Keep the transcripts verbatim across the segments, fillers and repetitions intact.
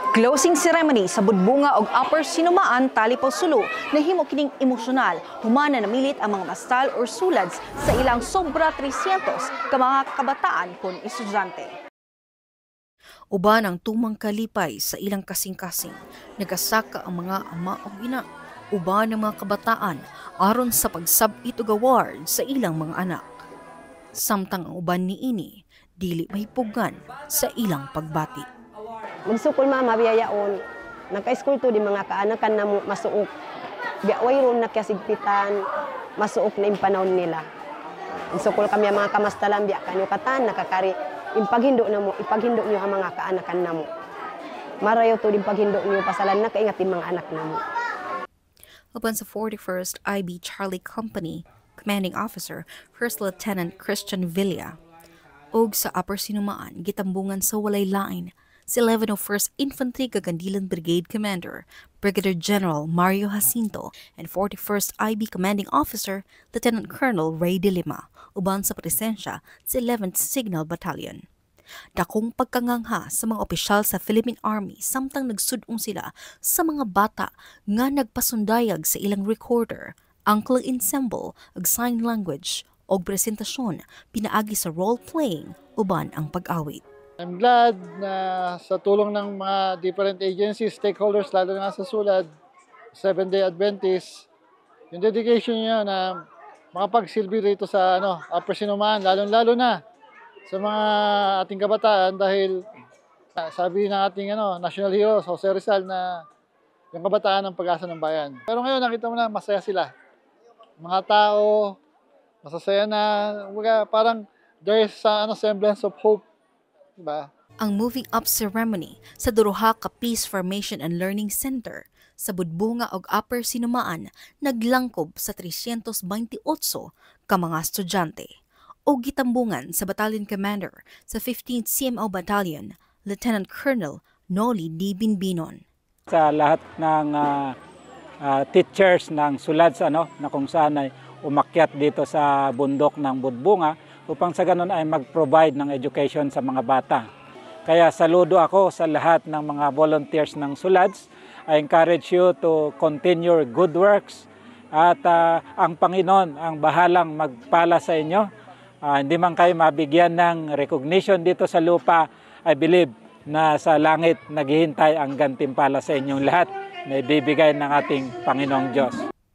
Closing ceremony sa Budbunga ug Upper Sinumaan, Talipaw Sulu nahimo kining emosyonal human na namilit ang mga mastal or sulads sa ilang sobra tresyentos ka mga kabataan kon estudyante. Uban ang tumang kalipay sa ilang kasing-kasing, nagasaka ang mga ama o ina, uban ang mga kabataan aron sa pagsabit og award sa ilang mga anak. Samtang ang uban niini dili mahipugan sa ilang pagbati. Magsukol mama biyayaon, nagka-school to di mga kaanakan na masuok. Biyaway ron na kasigpitan, masuok na impanahon nila. Magsukol kami ang mga kamastalan, biya kanyo katan, nakakari, impaghindo na mo, ipaghindo nyo ang mga kaanakan na mo. Marayo to di paghindo nyo, pasalan na kaingatin mga anak na mo. Uban sa forty-first I B Charlie Company, Commanding Officer, First Lieutenant Christian Villa, og sa Upper Sinumaan, gitambungan sa walay lain, si eleven oh first Infantry Gagandilan Brigade Commander, Brigadier General Mario Jacinto, and forty-first I B Commanding Officer, Lieutenant Colonel Ray De Lima, uban sa presensya sa eleventh Signal Battalion. Dakong pagkangangha sa mga opisyal sa Philippine Army samtang nagsudong sila sa mga bata nga nagpasundayag sa ilang recorder, angkle ensemble, ug sign language, og presentasyon pinaagi sa role-playing uban ang pag-awit. I'm glad na sa tulong ng mga different agencies, stakeholders, lalo na sa SULAD, Seventh-day Adventist, yung dedication niya na makapagsilbi rito sa ano, Upper Sinumaan, lalo-lalo na sa mga ating kabataan dahil sabi ng ating ano, national hero, Jose Rizal, na yung kabataan ang pag-asa ng bayan. Pero ngayon nakita mo na masaya sila. Mga tao, masasaya na, parang there's uh, ano, semblance of hope. Diba? Ang moving up ceremony sa Duruha ka Peace Formation and Learning Center sa Budbunga ug Upper Sinumaan naglangkob sa three hundred twenty-eight ka mga estudyante o gitambungan sa Battalion Commander sa fifteenth C M O Battalion, Lieutenant Colonel Noli D. Binbinon. Sa lahat ng uh, uh, teachers ng SULADS ano, na kung saan ay umakyat dito sa bundok ng Budbunga upang sa ganun ay mag-provide ng education sa mga bata. Kaya saludo ako sa lahat ng mga volunteers ng SULADS. I encourage you to continue your good works at uh, ang Panginoon ang bahalang magpala sa inyo. Uh, hindi man kayo mabigyan ng recognition dito sa lupa, I believe na sa langit naghihintay ang gantimpala sa inyong lahat na ibibigay ng ating Panginoong Diyos.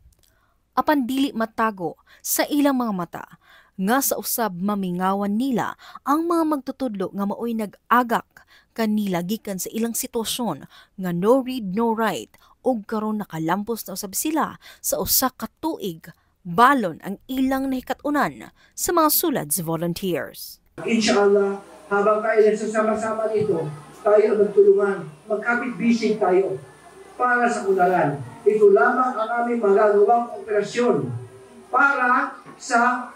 Apan dili matago sa ilang mga mata nga sa usab mamingawan nila ang mga magtutudlo nga maoy nag-agak kanila gikan sa ilang sitwasyon nga no read no write ug karon nakalampos na usab sila sa usa ka tuig balon ang ilang nahikatunan sa mga SULADS volunteers. Inshallah, habang tayo nagsasama-sama dito, tayo magtulungan, magkapit-bisig tayo para sa unlaran. Ito lamang ang aming magagawang operasyon para sa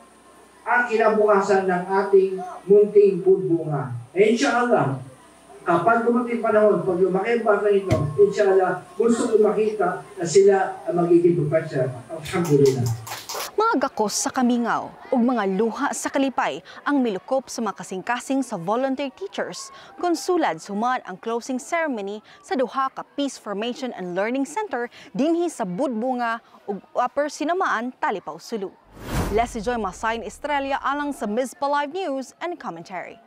ang kinabukasan ng ating munting Budbunga. E inshallah, kapag dumating panahon, pag lumaki ang bata nito, inshallah, gusto ko makita na sila ang magiging professor. Alhamdulillah. Mga gakos sa kamingaw ug mga luha sa kalipay ang milukop sa mga kasing-kasing sa volunteer teachers kung SULADS human ang closing ceremony sa duha ka Peace Formation and Learning Center dinhi sa Budbunga ug Upper Sinumaan, Talipaw Sulu. Leslie Joy Masayn Estrella alang sa Mizpa Live News and Commentary.